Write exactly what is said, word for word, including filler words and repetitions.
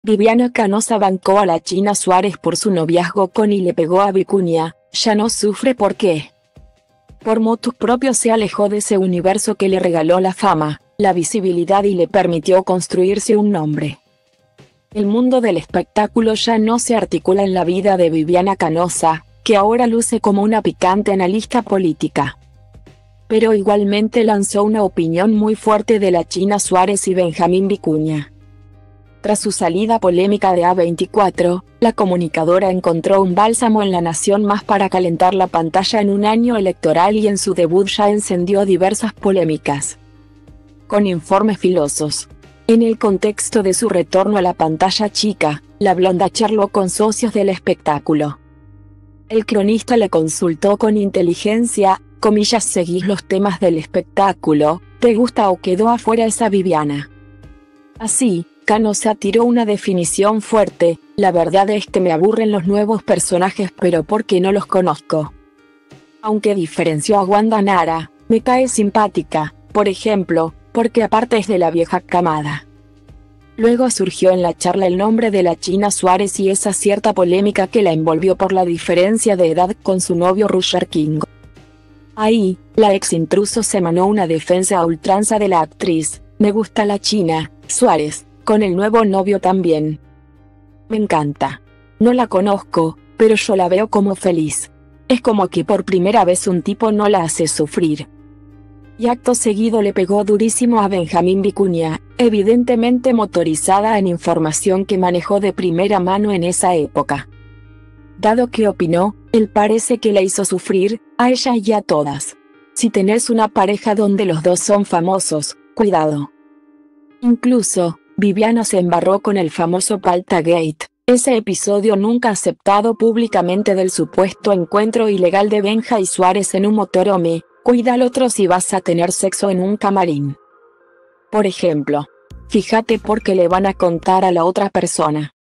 Viviana Canosa bancó a la China Suárez por su noviazgo con y le pegó a Vicuña, ya no sufre ¿por qué? Por motus propios se alejó de ese universo que le regaló la fama, la visibilidad y le permitió construirse un nombre. El mundo del espectáculo ya no se articula en la vida de Viviana Canosa, que ahora luce como una picante analista política. Pero igualmente lanzó una opinión muy fuerte de la China Suárez y Benjamín Vicuña. Tras su salida polémica de A veinticuatro, la comunicadora encontró un bálsamo en La Nación Más para calentar la pantalla en un año electoral y en su debut ya encendió diversas polémicas. Con informes filosos. En el contexto de su retorno a la pantalla chica, la blonda charló con socios del espectáculo. El cronista le consultó con inteligencia, comillas ¿seguís los temas del espectáculo? ¿Te gusta o quedó afuera esa Viviana? Así, Canosa tiró una definición fuerte: la verdad es que me aburren los nuevos personajes pero porque no los conozco. Aunque diferenció a Wanda Nara, me cae simpática, por ejemplo, porque aparte es de la vieja camada. Luego surgió en la charla el nombre de la China Suárez y esa cierta polémica que la envolvió por la diferencia de edad con su novio Roger King. Ahí, la ex intruso se manó una defensa a ultranza de la actriz: me gusta la China Suárez, con el nuevo novio también. Me encanta. No la conozco, pero yo la veo como feliz. Es como que por primera vez un tipo no la hace sufrir. Y acto seguido le pegó durísimo a Benjamín Vicuña, evidentemente motorizada en información que manejó de primera mano en esa época. Dado que opinó, él parece que la hizo sufrir, a ella y a todas. Si tenés una pareja donde los dos son famosos, cuidado. Incluso, Viviana se embarró con el famoso Paltagate, ese episodio nunca aceptado públicamente del supuesto encuentro ilegal de Benja y Suárez en un motorhome. Cuida al otro si vas a tener sexo en un camarín. Por ejemplo. Fíjate por qué le van a contar a la otra persona.